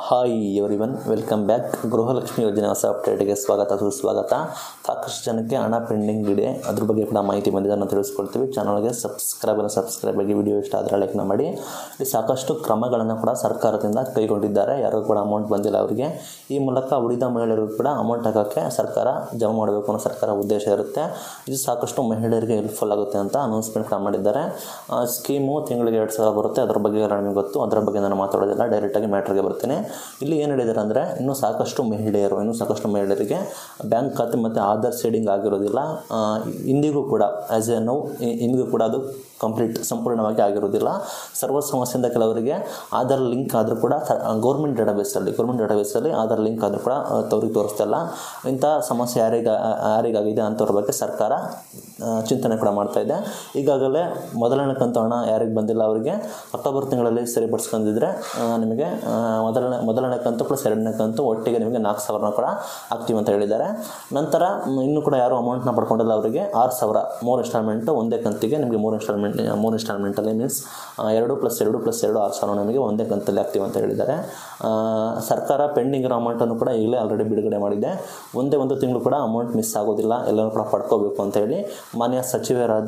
Hi everyone, welcome back. Gruhalakshmi ಯೋಜನೆ ಹೊಸ ಅಪ್ಡೇಟ್ಗೆ ಸ್ವಾಗತ ಸುಸ್ವಾಗತ. ಸಾಕಷ್ಟು ಜನಕ್ಕೆ ಹಣ ಪೆಂಡಿಂಗ್ ಇದೆ, ಅದ್ರ ಬಗ್ಗೆ ಕೂಡ ಮಾಹಿತಿ ಬಂದಿದೆ, ನಾವು ತಿಳಿಸ್ಕೊಳ್ತೀವಿ. ಚಾನಲ್ಗೆ ಸಬ್ಸ್ಕ್ರೈಬ್ ಆಗಿ ವಿಡಿಯೋ ಇಷ್ಟ ಆದರೆ ಲೈಕ್ನ ಮಾಡಿ. ಇಲ್ಲಿ ಸಾಕಷ್ಟು ಕ್ರಮಗಳನ್ನು ಕೂಡ ಸರ್ಕಾರದಿಂದ ಕೈಗೊಂಡಿದ್ದಾರೆ. ಯಾರಿಗೂ ಕೂಡ ಅಮೌಂಟ್ ಬಂದಿಲ್ಲ ಅವರಿಗೆ. ಈ ಮೂಲಕ ಉಳಿದ ಮಹಿಳೆಯರಿಗೂ ಕೂಡ ಅಮೌಂಟ್ ಹಾಕೋಕ್ಕೆ ಸರ್ಕಾರ ಜಮಾ ಮಾಡಬೇಕು ಅನ್ನೋ ಸರ್ಕಾರ ಉದ್ದೇಶ ಇರುತ್ತೆ. ಇದು ಸಾಕಷ್ಟು ಮಹಿಳೆಯರಿಗೆ ಹೆಲ್ಪ್ಫುಲ್ ಆಗುತ್ತೆ ಅಂತ ಅನೌನ್ಸ್ಮೆಂಟ್ ಕೂಡ ಮಾಡಿದ್ದಾರೆ. ಸ್ಕೀಮು ತಿಂಗಳಿಗೆ 2,000 ಬರುತ್ತೆ. ಅದ್ರ ಬಗ್ಗೆ ಎಲ್ಲ ನಿಮಗೆ ಗೊತ್ತು, ಅದರ ಬಗ್ಗೆ ನಾನು ಮಾತಾಡೋದಿಲ್ಲ, ಡೈರೆಕ್ಟಾಗಿ ಮ್ಯಾಟ್ರಿಗೆ ಬರ್ತೀನಿ. ಇಲ್ಲಿ ಏನು ಹೇಳಿದ್ದಾರೆ ಅಂದರೆ, ಇನ್ನೂ ಸಾಕಷ್ಟು ಮಹಿಳೆಯರಿಗೆ ಬ್ಯಾಂಕ್ ಖಾತೆ ಮತ್ತು ಆಧಾರ್ ಸೀಡಿಂಗ್ ಆಗಿರೋದಿಲ್ಲ. ಇಂದಿಗೂ ಕೂಡ ಇಂದಿಗೂ ಕೂಡ ಅದು ಸಂಪೂರ್ಣವಾಗಿ ಆಗಿರೋದಿಲ್ಲ. ಸರ್ವರ್ ಸಮಸ್ಯೆಯಿಂದ ಕೆಲವರಿಗೆ ಆಧಾರ್ ಲಿಂಕ್ ಆದರೂ ಕೂಡ ಗೌರ್ಮೆಂಟ್ ಡೇಟಾಬೇಸಲ್ಲಿ ಆಧಾರ್ ಲಿಂಕ್ ಆದರೂ ಕೂಡ ಅವ್ರಿಗೆ ತೋರಿಸ್ತಾ ಇಲ್ಲ. ಇಂಥ ಸಮಸ್ಯೆ ಯಾರಿಗಾಗಿದೆ ಅಂಥವ್ರ ಬಗ್ಗೆ ಸರ್ಕಾರ ಚಿಂತನೆ ಕೂಡ ಮಾಡ್ತಾ ಇದೆ. ಈಗಾಗಲೇ ಮೊದಲನೇ ಕಂತು ಹಣ ಯಾರಿಗೆ ಬಂದಿಲ್ಲ ಅವರಿಗೆ ಅಕ್ಟೋಬರ್ ತಿಂಗಳಲ್ಲಿ ಸರಿಪಡಿಸ್ಕೊಂಡಿದ್ರೆ ನಿಮಗೆ ಮೊದಲನೇ ಕಂತು ಪ್ಲಸ್ ಎರಡನೇ ಕಂತು ಒಟ್ಟಿಗೆ ನಿಮಗೆ 4,000 ಕೂಡ ಆಗ್ತೀವಿ ಅಂತ ಹೇಳಿದ್ದಾರೆ. ನಂತರ ಇನ್ನೂ ಕೂಡ ಯಾರು ಅಮೌಂಟ್ನ ಪಡ್ಕೊಂಡಿಲ್ಲ ಅವರಿಗೆ 6,000 3 ಇನ್ಸ್ಟಾಲ್ಮೆಂಟು ಒಂದೇ ಕಂತಿಗೆ ನಿಮಗೆ 3 ಇನ್ಸ್ಟಾಲ್ಮೆಂಟಲ್ಲಿ ಮೀನ್ಸ್ 2+2+2 6,000 ನಿಮಗೆ ಒಂದೇ ಕಂತಲ್ಲಿ ಆಗ್ತೀವಿ ಅಂತ ಹೇಳಿದ್ದಾರೆ. ಸರ್ಕಾರ ಪೆಂಡಿಂಗ್ ಇರೋ ಅಮೌಂಟನ್ನು ಕೂಡ ಈಗಲೇ ಆಲ್ರೆಡಿ ಬಿಡುಗಡೆ ಮಾಡಿದೆ. ಒಂದು ತಿಂಗಳು ಕೂಡ ಅಮೌಂಟ್ ಮಿಸ್ ಆಗೋದಿಲ್ಲ, ಎಲ್ಲರೂ ಕೂಡ ಪಡ್ಕೋಬೇಕು ಅಂತ ಹೇಳಿ ಮಾನ್ಯ ಸಚಿವರಾದ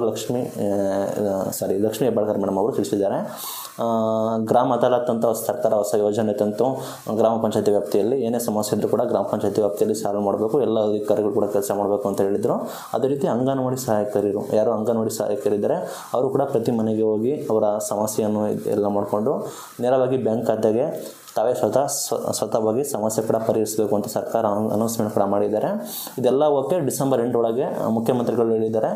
ಲಕ್ಷ್ಮೀ ಹೆಬ್ಬಾಳ್ಕರ್ ಮೇಡಮ್ ಅವರು ತಿಳಿಸಿದ್ದಾರೆ. ಗ್ರಾಮ ಅದಾಲತ್ ಅಂತ ಸರ್ಕಾರ ಹೊಸ ಯೋಜನೆ ತಂತು. ಗ್ರಾಮ ಪಂಚಾಯತಿ ವ್ಯಾಪ್ತಿಯಲ್ಲಿ ಏನೇ ಸಮಸ್ಯೆ ಇದ್ದರೂ ಕೂಡ ಗ್ರಾಮ ಪಂಚಾಯತಿ ವ್ಯಾಪ್ತಿಯಲ್ಲಿ ಸಾಲ್ವ್ ಮಾಡಬೇಕು, ಎಲ್ಲ ಅಧಿಕಾರಿಗಳು ಕೂಡ ಕೆಲಸ ಮಾಡಬೇಕು ಅಂತ ಹೇಳಿದರು. ಅದೇ ರೀತಿ ಅಂಗನವಾಡಿ ಸಹಾಯಕರಿದ್ದಾರೆ, ಅವರು ಕೂಡ ಪ್ರತಿ ಮನೆಗೆ ಹೋಗಿ ಅವರ ಸಮಸ್ಯೆಯನ್ನು ಎಲ್ಲ ಮಾಡಿಕೊಂಡು ನೇರವಾಗಿ ಬ್ಯಾಂಕ್ ಖಾತೆಗೆ ತಾವೇ ಸ್ವತಃವಾಗಿ ಸಮಸ್ಯೆ ಕೂಡ ಪರಿಹರಿಸಬೇಕು ಅಂತ ಸರ್ಕಾರ ಅನೌನ್ಸ್ಮೆಂಟ್ ಕೂಡ ಮಾಡಿದ್ದಾರೆ. ಇದೆಲ್ಲ ಓಕೆ. ಡಿಸೆಂಬರ್ 8 ಒಳಗೆ ಮುಖ್ಯಮಂತ್ರಿಗಳು ಹೇಳಿದ್ದಾರೆ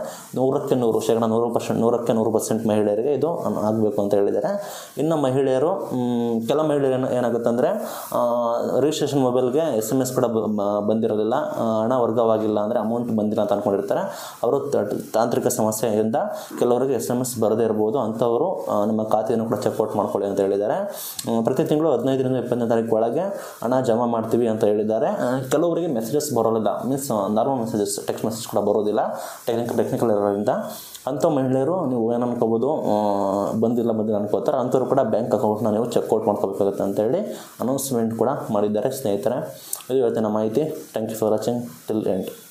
100% ಮಹಿಳೆಯರಿಗೆ ಇದು ಆಗಬೇಕು ಅಂತ ಹೇಳಿದ್ದಾರೆ. ಇನ್ನು ಮಹಿಳೆಯರು ಕೆಲ ಮಹಿಳೆಯರು ಏನಾಗುತ್ತೆ ಅಂದರೆ, ರಿಜಿಸ್ಟ್ರೇಷನ್ ಮೊಬೈಲ್ಗೆ SMS ಕೂಡ ಬಂದಿರೋದಿಲ್ಲ, ಹಣ ವರ್ಗವಾಗಿಲ್ಲ ಅಂದರೆ ಅಮೌಂಟ್ ಬಂದಿಲ್ಲ ಅಂತ ಅಂದ್ಕೊಂಡಿರ್ತಾರೆ. ಅವರು ತಾಂತ್ರಿಕ ಸಮಸ್ಯೆಯಿಂದ ಕೆಲವರಿಗೆ SMS ಬರದೇ ಇರ್ಬೋದು. ಅಂಥವರು ನಿಮ್ಮ ಖಾತೆಯನ್ನು ಕೂಡ ಚೆಕ್ಔಟ್ ಮಾಡ್ಕೊಳ್ಳಿ ಅಂತ ಹೇಳಿದ್ದಾರೆ. ಪ್ರತಿ ತಿಂಗಳು 15 20ನೇ ತಾರೀಕು ಒಳಗೆ ಹಣ ಜಮಾ ಮಾಡ್ತೀವಿ ಅಂತ ಹೇಳಿದ್ದಾರೆ. ಕೆಲವರಿಗೆ ಮೆಸೇಜಸ್ ಬರೋದಿಲ್ಲ, means normal messages, text message ಕೂಡ ಬರೋದಿಲ್ಲ ಟೆಕ್ನಿಕಲ್ ಇರೋದ್ರಿಂದ. ಅಂಥ ಮಹಿಳೆಯರು ನೀವು ಏನು ಅನ್ಕೋಬೋದು, ಬಂದಿಲ್ಲ ಅನ್ಕೋತಾರೆ. ಅಂಥವ್ರು ಕೂಡ ಬ್ಯಾಂಕ್ ಅಕೌಂಟ್ನ ನೀವು ಚೆಕ್ಔಟ್ ಮಾಡ್ಕೋಬೇಕಾಗುತ್ತೆ ಅಂತೇಳಿ ಅನೌನ್ಸ್ಮೆಂಟ್ ಕೂಡ ಮಾಡಿದ್ದಾರೆ ಸ್ನೇಹಿತರೆ. ಇದು ಇವತ್ತಿನ ಮಾಹಿತಿ. Thank you for watching till end.